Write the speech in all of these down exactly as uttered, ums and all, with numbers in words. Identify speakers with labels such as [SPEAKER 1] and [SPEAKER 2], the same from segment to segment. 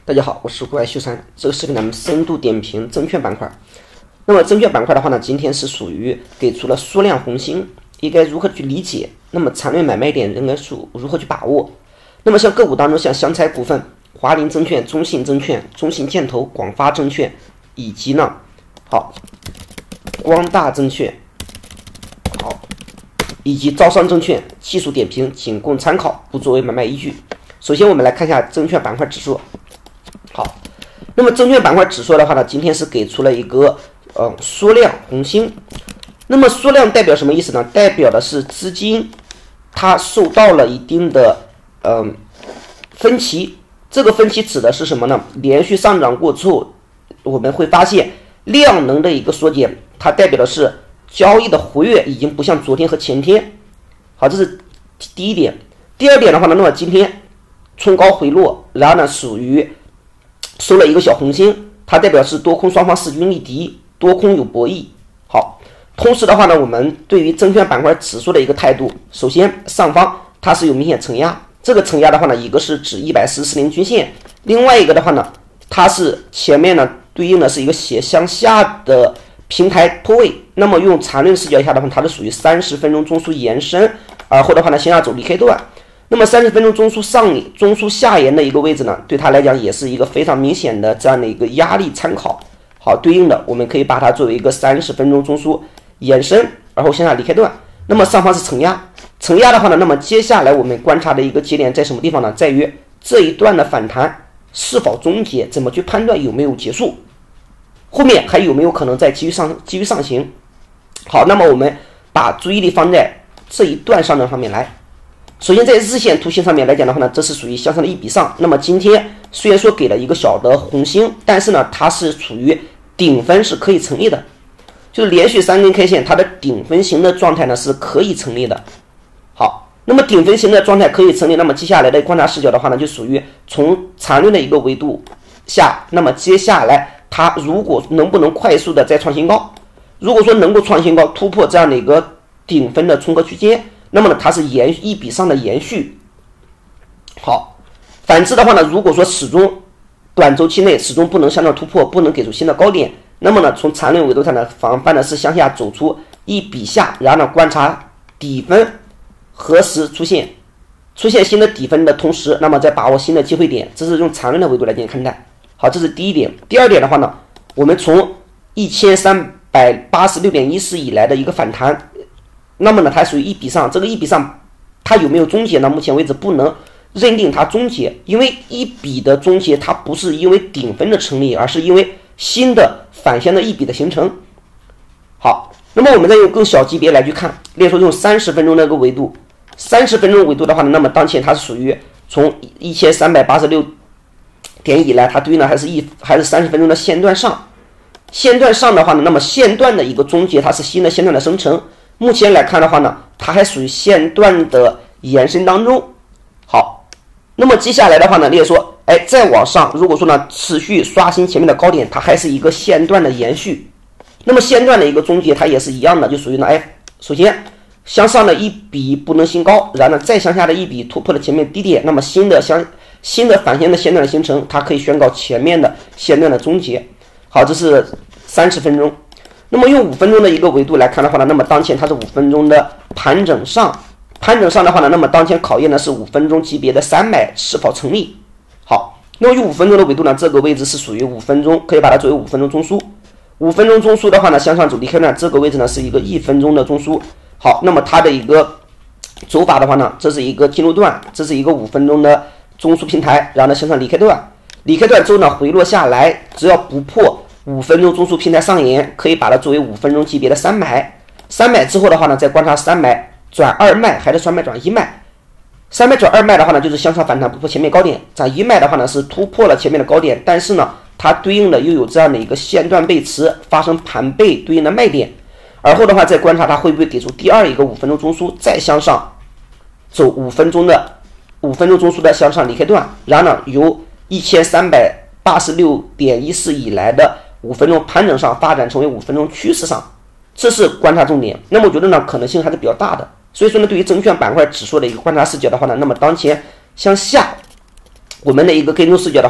[SPEAKER 1] 大家好，我是国外秀山。这个视频咱们深度点评证券板块。那么证券板块的话呢，今天是属于给出了缩量红心，应该如何去理解？那么缠论买卖点应该是如何去把握？那么像个股当中，像湘财股份、华林证券、中信证券、中信建投、广发证券，以及呢，好，光大证券，好，以及招商证券，技术点评仅供参考，不作为买卖依据。首先我们来看一下证券板块指数。好，那么证券板块指数的话呢，今天是给出了一个呃缩量红心。那么缩量代表什么意思呢？代表的是资金它受到了一定的呃分歧。这个分歧指的是什么呢？连续上涨过之后，我们会发现量能的一个缩减，它代表的是交易的活跃已经不像昨天和前天。好，这是第一点。第二点的话呢，那么今天冲高回落，然后呢属于收了一个小红心，它代表是多空双方势均力敌，多空有博弈。好，同时的话呢，我们对于证券板块指数的一个态度，首先上方它是有明显承压，这个承压的话呢，一个是指一百四十年均线，另外一个的话呢，它是前面呢对应的是一个斜向下的平台拖位。那么用缠论视角下的话，它是属于三十分钟中枢延伸，而后的话呢向下走离 K 段。那么三十分钟中枢上中枢下沿的一个位置呢，对它来讲也是一个非常明显的这样的一个压力参考。好，对应的我们可以把它作为一个三十分钟中枢延伸，然后向下离开段。那么上方是承压，承压的话呢，那么接下来我们观察的一个节点在什么地方呢？在于这一段的反弹是否终结，怎么去判断有没有结束，后面还有没有可能再继续上继续上行。好，那么我们把注意力放在这一段上涨上面来。首先在日线图形上面来讲的话呢，这是属于向上的一笔上。那么今天虽然说给了一个小的红星，但是呢它是处于顶分是可以成立的，就是连续三根 K 线它的顶分型的状态呢是可以成立的。好，那么顶分型的状态可以成立，那么接下来的观察视角的话呢，就属于从缠论的一个维度下，那么接下来它如果能不能快速的再创新高，如果说能够创新高突破这样的一个顶分的冲高区间，那么呢，它是延一笔上的延续。好，反之的话呢，如果说始终短周期内始终不能向上突破，不能给出新的高点，那么呢，从缠论维度上呢，防范的是向下走出一笔下，然后呢，观察底分何时出现，出现新的底分的同时，那么再把握新的机会点，这是用缠论的维度来进行看待。好，这是第一点。第二点的话呢，我们从一千三百八十六点一四以来的一个反弹。那么呢，它属于一笔上，这个一笔上它有没有终结呢？目前为止不能认定它终结，因为一笔的终结它不是因为顶分的成立，而是因为新的反向的一笔的形成。好，那么我们再用更小级别来去看，例如说用三十分钟的一个维度，三十分钟维度的话呢，那么当前它是属于从一千三百八十六点以来，它对应的还是一还是三十分钟的线段上，线段上的话呢，那么线段的一个终结它是新的线段的生成。目前来看的话呢，它还属于线段的延伸当中。好，那么接下来的话呢，例如说，哎，再往上，如果说呢持续刷新前面的高点，它还是一个线段的延续。那么线段的一个终结，它也是一样的，就属于呢，哎，首先向上的一笔不能新高，然后呢再向下的一笔突破了前面低点，那么新的相新的反向的线段的形成，它可以宣告前面的线段的终结。好，这是三十分钟。那么用五分钟的一个维度来看的话呢，那么当前它是五分钟的盘整上，盘整上的话呢，那么当前考验的是五分钟级别的三买是否成立。好，那么用五分钟的维度呢，这个位置是属于五分钟，可以把它作为五分钟中枢。五分钟中枢的话呢，向上走离开段，这个位置呢是一个一分钟的中枢。好，那么它的一个走法的话呢，这是一个进入段，这是一个五分钟的中枢平台，然后呢向上离开段，离开段之后呢回落下来，只要不破五分钟中枢平台上沿，可以把它作为五分钟级别的三买。三买之后的话呢，再观察三买转二卖还是三买转一卖。三买转二卖的话呢，就是向上反弹不破前面高点；转一卖的话呢，是突破了前面的高点，但是呢，它对应的又有这样的一个线段背驰，发生盘背对应的卖点。而后的话，再观察它会不会给出第二一个五分钟中枢，再向上走五分钟的五分钟中枢的向上离开段，然后呢，由一千三百八十六点一四以来的五分钟盘整上发展成为五分钟趋势上，这是观察重点。那么我觉得呢，可能性还是比较大的。所以说呢，对于证券板块指数的一个观察视角的话呢，那么当前向下，我们的一个跟踪视角的话呢，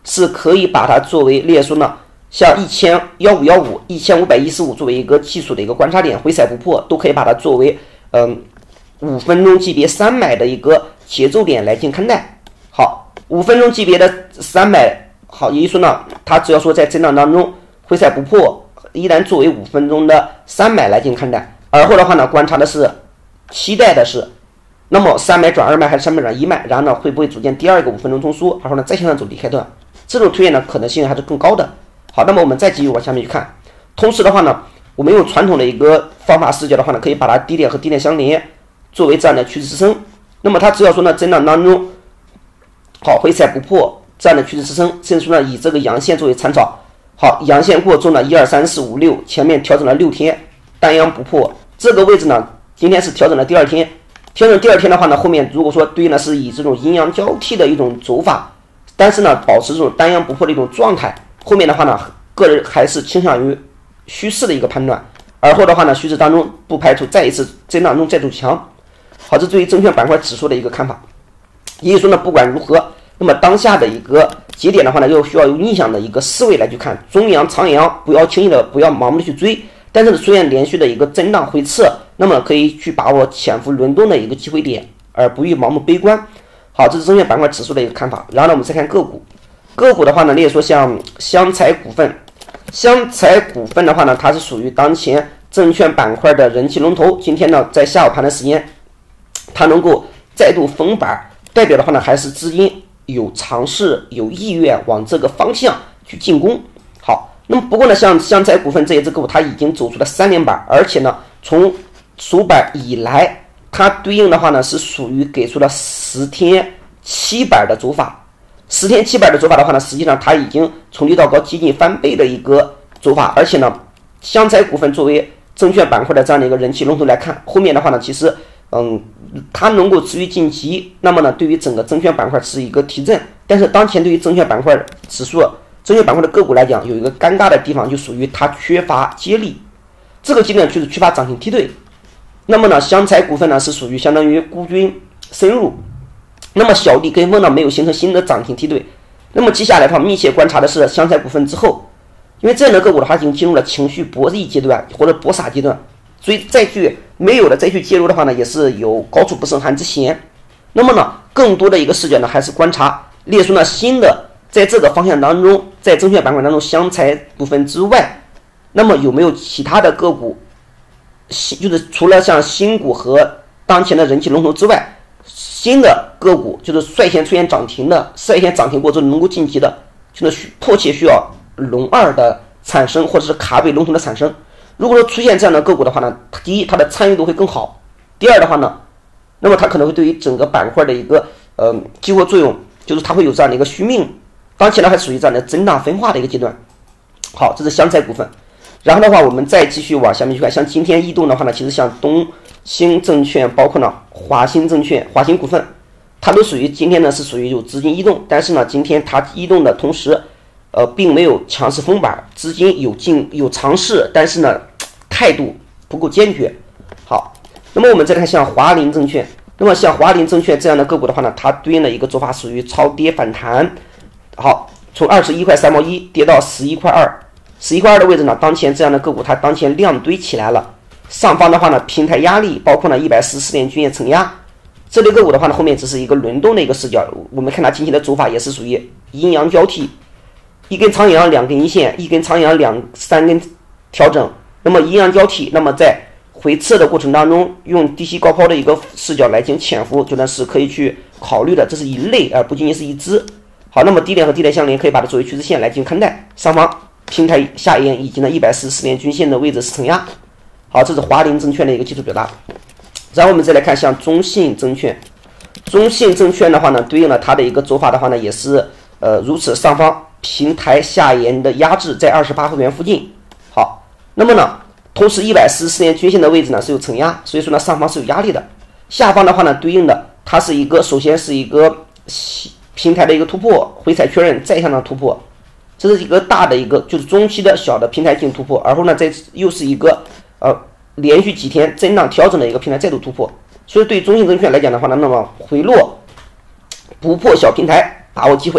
[SPEAKER 1] 是可以把它作为，例如说呢，像一千一五一五、一千五百一十五作为一个技术的一个观察点，回踩不破，都可以把它作为嗯五分钟级别三买的一个节奏点来进行看待。好，五分钟级别的三买，好，也就是说呢，它只要说在震荡当中回踩不破，依然作为五分钟的三买来进行看待。而后的话呢，观察的是期待的是，那么三买转二买还是三买转一买，然后呢会不会组建第二个五分钟中枢，然后呢再向上走离开段，这种推演的可能性还是更高的。好，那么我们再继续往下面去看，同时的话呢，我们用传统的一个方法视角的话呢，可以把它低点和低点相连，作为这样的趋势支撑。那么它只要说呢震荡当中好回踩不破这样的趋势支撑，甚至说呢以这个阳线作为参照，好，阳线过中呢一二三四五六，前面调整了六天，单阳不破，这个位置呢今天是调整了第二天，调整第二天的话呢，后面如果说对应的是以这种阴阳交替的一种走法，但是呢保持这种单阳不破的一种状态，后面的话呢个人还是倾向于趋势的一个判断，而后的话呢趋势当中不排除再一次震荡中再走强。好，这对于证券板块指数的一个看法。也就是说呢，不管如何，那么当下的一个节点的话呢，又需要有逆向的一个思维来去看中阳长阳，不要轻易的不要盲目的去追，但是出现连续的一个震荡回撤，那么可以去把握潜伏轮动的一个机会点，而不予盲目悲观。好，这是证券板块指数的一个看法。然后呢，我们再看个股，个股的话呢，例如说像湘财股份，湘财股份的话呢，它是属于当前证券板块的人气龙头。今天呢，在下午盘的时间，它能够再度封板，代表的话呢，还是资金有尝试、有意愿往这个方向去进攻。好，那么不过呢，像湘财股份这一只个股，它已经走出了三连板，而且呢，从首板以来，它对应的话呢，是属于给出了十天七板的走法。十天七板的走法的话呢，实际上它已经从低到高接近翻倍的一个走法，而且呢，湘财股份作为证券板块的这样的一个人气龙头来看，后面的话呢，其实嗯，它能够持续晋级，那么呢，对于整个证券板块是一个提振。但是当前对于证券板块指数、证券板块的个股来讲，有一个尴尬的地方，就属于它缺乏接力，这个基本就是缺乏涨停梯队。那么呢，湘财股份呢是属于相当于孤军深入，那么小弟跟风呢没有形成新的涨停梯队。那么接下来的话，密切观察的是湘财股份之后，因为这样的个股的话已经进入了情绪博弈阶段或者搏杀阶段。所以再去没有了再去介入的话呢，也是有高处不胜寒之嫌。那么呢，更多的一个视角呢，还是观察，例如说呢，新的在这个方向当中，在证券板块当中，湘财部分之外，那么有没有其他的个股，就是除了像新股和当前的人气龙头之外，新的个股就是率先出现涨停的，率先涨停过之后能够晋级的，就是迫切需要龙二的产生，或者是卡位龙头的产生。如果说出现这样的个股的话呢，第一，它的参与度会更好；第二的话呢，那么它可能会对于整个板块的一个呃激活作用，就是它会有这样的一个续命。当前呢还属于这样的震荡分化的一个阶段。好，这是湘财股份。然后的话，我们再继续往下面去看，像今天异动的话呢，其实像东兴证券，包括呢华兴证券、华兴股份，它都属于今天呢是属于有资金异动，但是呢今天它异动的同时，呃，并没有强势封板，资金有进有尝试，但是呢，态度不够坚决。好，那么我们再看像华林证券，那么像华林证券这样的个股的话呢，它对应的一个做法属于超跌反弹。好，从二十一块三毛一跌到十一块二，十一块二的位置呢，当前这样的个股它当前量堆起来了，上方的话呢，平台压力包括呢一百四十四点均线承压，这类个股的话呢，后面只是一个轮动的一个视角，我们看它近期的走法也是属于阴阳交替。一根长阳，两根阴线，一根长阳，两三根调整，那么阴阳交替，那么在回撤的过程当中，用低吸高抛的一个视角来进行潜伏，觉得是可以去考虑的，这是一类，而不仅仅是一只。好，那么低点和低点相连，可以把它作为趋势线来进行看待。上方平台下沿以及呢一百四十四点均线的位置是承压。好，这是华林证券的一个技术表达。然后我们再来看像中信证券，中信证券的话呢，对应了它的一个走法的话呢，也是呃如此，上方平台下沿的压制在二十八元附近。好，那么呢，同时一百四十四点均线的位置呢是有承压，所以说呢上方是有压力的。下方的话呢，对应的它是一个首先是一个平台的一个突破，回踩确认，再向上突破，这是一个大的一个就是中期的小的平台进行突破，而后呢再又是一个呃连续几天震荡调整的一个平台再度突破。所以对中信证券来讲的话呢，那么回落不破小平台，把握机会。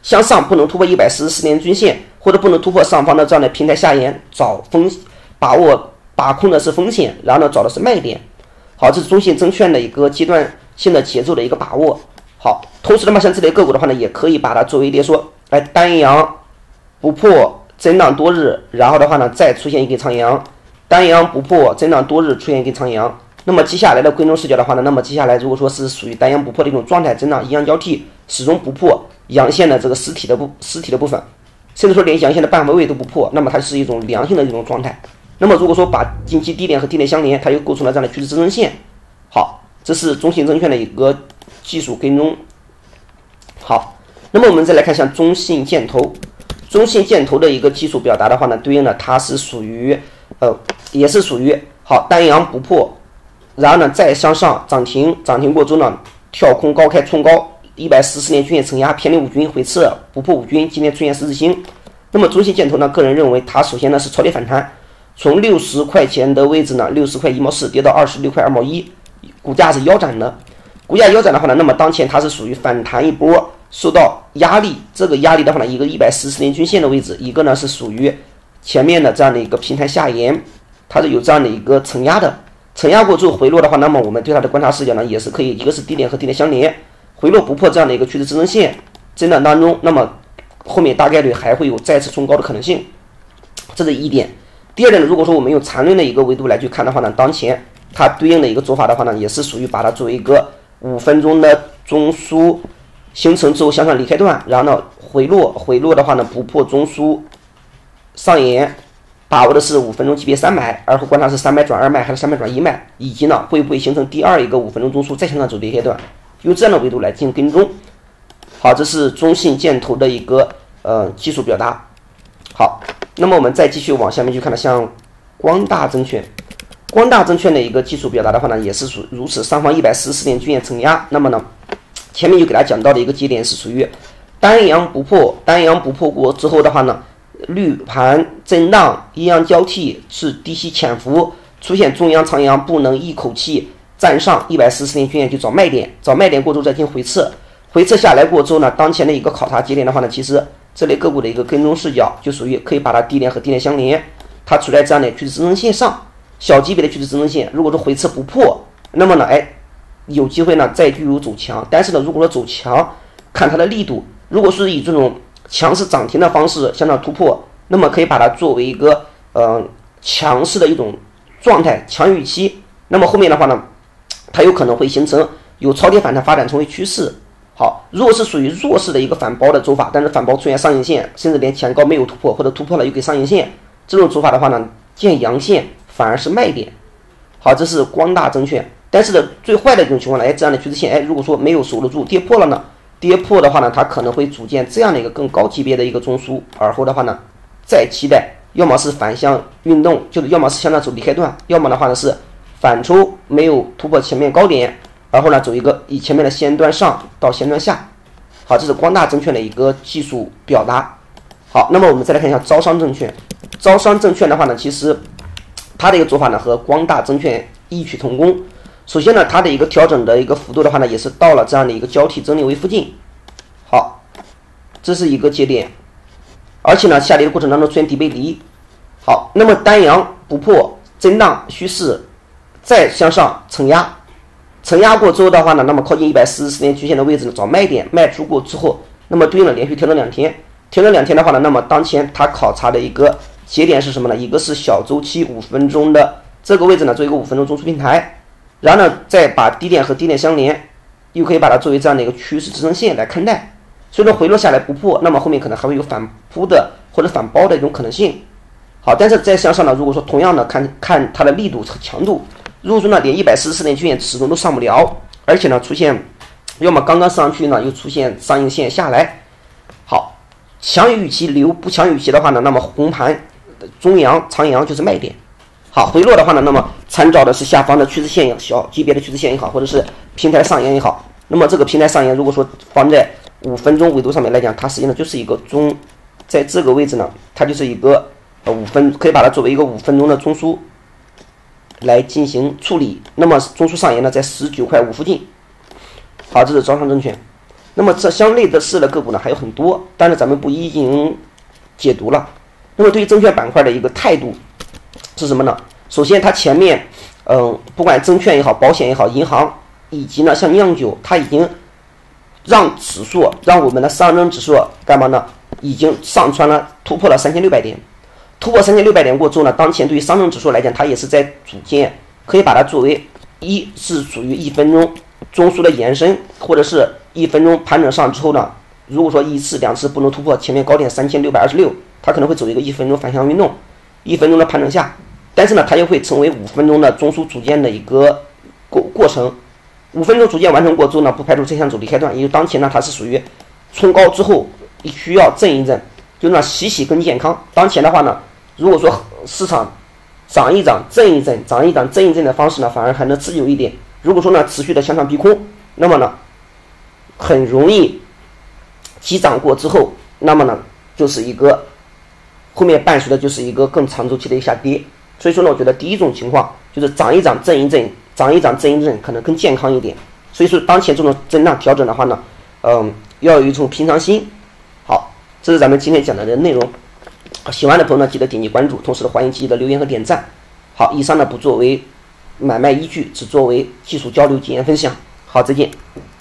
[SPEAKER 1] 向上不能突破一百四十四年均线，或者不能突破上方的这样的平台下沿，找风把握把控的是风险，然后呢找的是卖点。好，这是中信证券的一个阶段性的节奏的一个把握。好，同时的话，像这类个股的话呢，也可以把它作为一说，来单阳不破震荡多日，然后的话呢再出现一根长阳，单阳不破震荡多日出现一根长阳。那么接下来的归宗视角的话呢，那么接下来如果说是属于单阳不破的一种状态，震荡阴阳交替，始终不破阳线的这个实体的部实体的部分，甚至说连阳线的半位位都不破，那么它是一种良性的一种状态。那么如果说把近期低点和低点相连，它又构成了这样的趋势支撑线。好，这是中信证券的一个技术跟踪。好，那么我们再来看像中信建投，中信建投的一个技术表达的话呢，对应的它是属于呃也是属于好单阳不破，然后呢再向上涨停，涨停过之后呢跳空高开冲高一百四十年均线承压偏离五均回撤不破五均，今天出现十字星。那么中信建投呢，个人认为它首先呢是超跌反弹，从六十块钱的位置呢六十块一毛四跌到二十六块二毛一，股价是腰斩的。股价腰斩的话呢，那么当前它是属于反弹一波，受到压力。这个压力的话呢，一个一百四十年均线的位置，一个呢是属于前面的这样的一个平台下沿，它是有这样的一个承压的。承压过之后回落的话，那么我们对它的观察视角呢，也是可以，一个是低点和低点相连，回落不破这样的一个趋势支撑线，震荡当中，那么后面大概率还会有再次冲高的可能性，这是一点。第二点呢，如果说我们用缠论的一个维度来去看的话呢，当前它对应的一个做法的话呢，也是属于把它作为一个五分钟的中枢形成之后向上离开段，然后呢回落，回落的话呢不破中枢上沿，把握的是五分钟级别三买，而后观察是三买转二卖还是三买转一卖，以及呢会不会形成第二一个五分钟中枢再向上走离开段，用这样的维度来进行跟踪。好，这是中信建投的一个呃技术表达。好，那么我们再继续往下面去看的，像光大证券。光大证券的一个技术表达的话呢，也是属如此，上方一百四十四年均线承压。那么呢，前面就给大家讲到的一个节点是属于单阳不破，单阳不破过之后的话呢，绿盘震荡，阴阳交替，是低吸潜伏，出现中阳长阳，不能一口气站上一百四十年均线去找卖点，找卖点过之后再进行回撤，回撤下来过之后呢，当前的一个考察节点的话呢，其实这类个股的一个跟踪视角就属于可以把它低点和低点相连，它处在这样的趋势支撑线上。小级别的趋势支撑线，如果说回撤不破，那么呢，哎，有机会呢再具有走强。但是呢，如果说走强，看它的力度，如果是以这种强势涨停的方式向上突破，那么可以把它作为一个呃强势的一种状态，强预期。那么后面的话呢，它有可能会形成有超跌反弹发展成为趋势。好，如果是属于弱势的一个反包的走法，但是反包出现上影线，甚至连前高没有突破，或者突破了又给上影线，这种走法的话呢，见阳线反而是卖点。好，这是光大证券。但是呢，最坏的一种情况呢，哎，这样的趋势线，哎，如果说没有守得住，跌破了呢，跌破的话呢，它可能会组建这样的一个更高级别的一个中枢，而后的话呢，再期待，要么是反向运动，就是要么是向上走离开段，要么的话呢是反抽没有突破前面高点，然后呢走一个以前面的线段上到线段下。好，这是光大证券的一个技术表达。好，那么我们再来看一下招商证券。招商证券的话呢，其实它的一个做法呢和光大证券异曲同工。首先呢，它的一个调整的一个幅度的话呢，也是到了这样的一个交替整理位附近。好，这是一个节点，而且呢，下跌的过程当中出现底背离。好，那么单阳不破，震荡趋势，再向上承压，承压过之后的话呢，那么靠近一百四十年均线的位置呢，找卖点，卖出过之后，那么对应的连续调整两天，调整两天的话呢，那么当前它考察的一个节点是什么呢？一个是小周期五分钟的这个位置呢，做一个五分钟中枢平台，然后呢，再把低点和低点相连，又可以把它作为这样的一个趋势支撑线来看待。所以说回落下来不破，那么后面可能还会有反扑的或者反包的一种可能性。好，但是再向上呢，如果说同样的看看它的力度和强度，如果说呢连一百四十四年均线始终都上不了，而且呢出现要么刚刚上去呢又出现上影线下来，好，强于预期留，不强于预期的话呢，那么红盘中阳长阳就是卖点。好，回落的话呢，那么参照的是下方的趋势线也好，小级别的趋势线也好，或者是平台上沿也好，那么这个平台上沿如果说放在五分钟维度上面来讲，它实际上就是一个中，在这个位置呢，它就是一个呃五分，可以把它作为一个五分钟的中枢来进行处理。那么中枢上沿呢，在十九块五附近。好，这是招商证券。 那么这相类的似的个股呢还有很多，但是咱们不一一解读了。那么对于证券板块的一个态度是什么呢？首先它前面嗯，不管证券也好，保险也好，银行以及呢像酿酒，它已经让指数让我们的上证指数干嘛呢？已经上穿了突破了三千六百点，突破三千六百点过之后呢，当前对于上证指数来讲，它也是在组建，可以把它作为一是属于一分钟中枢的延伸，或者是一分钟盘整上之后呢，如果说一次两次不能突破前面高点三千六百二十六，它可能会走一个一分钟反向运动，一分钟的盘整下，但是呢，它又会成为五分钟的中枢组建的一个过过程。五分钟组建完成过之后呢，不排除正向走离开段，也就当前呢它是属于冲高之后需要震一震，就那洗洗更健康。当前的话呢，如果说市场涨一涨震一震，涨一涨震一震的方式呢，反而还能自由一点。如果说呢持续的向上逼空，那么呢很容易急涨过之后，那么呢就是一个后面伴随的就是一个更长周期的一个下跌。所以说呢，我觉得第一种情况就是涨一涨震一震，涨一涨震一震可能更健康一点。所以说当前这种震荡调整的话呢，嗯，要有一种平常心。好，这是咱们今天讲的内容。喜欢的朋友呢，记得点击关注，同时欢迎记得留言和点赞。好，以上呢不作为买卖依据，只作为技术交流经验分享。好，再见。